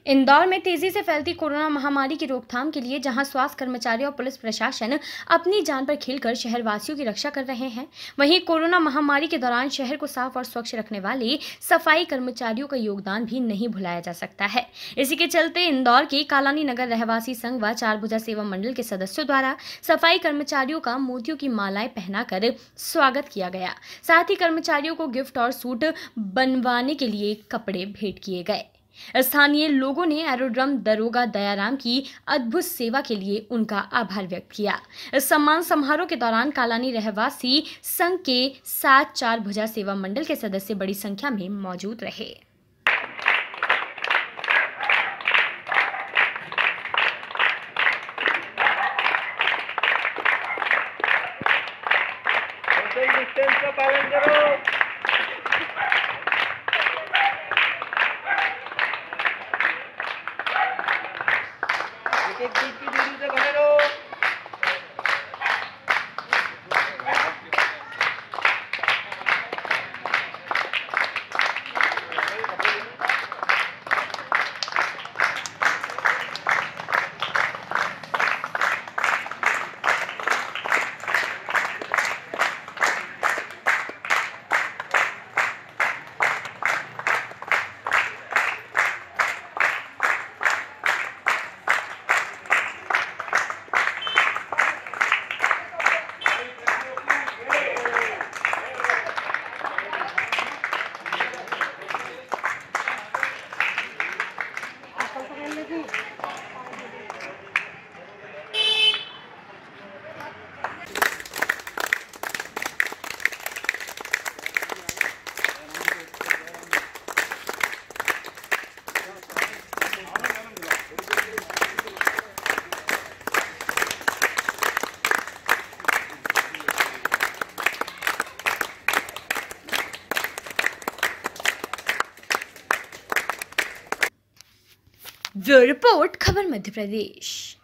इंदौर में तेजी से फैलती कोरोना महामारी की रोकथाम के लिए जहां स्वास्थ्य कर्मचारी और पुलिस प्रशासन अपनी जान पर खेलकर शहरवासियों की रक्षा कर रहे हैं, वहीं कोरोना महामारी के दौरान शहर को साफ और स्वच्छ रखने वाले सफाई कर्मचारियों का योगदान भी नहीं भुलाया जा सकता है। इसी के चलते इंदौर के कालानी नगर रहवासी संघ व चार भुजा सेवा मंडल के सदस्यों द्वारा सफाई कर्मचारियों का मोतियों की मालाएं पहनाकर स्वागत किया गया। साथ ही कर्मचारियों को गिफ्ट और सूट बनवाने के लिए कपड़े भेंट किए गए। स्थानीय लोगों ने एरोड्रम दरोगा दयाराम की अद्भुत सेवा के लिए उनका आभार व्यक्त किया। इस सम्मान समारोह के दौरान कालानी रहवासी संघ के 7 चार भुजा सेवा मंडल के सदस्य बड़ी संख्या में मौजूद रहे। डिस्टेंस का पालन करो। एक फीट की दूरी से बने रहो। ब्यूरो रिपोर्ट, खबर मध्य प्रदेश।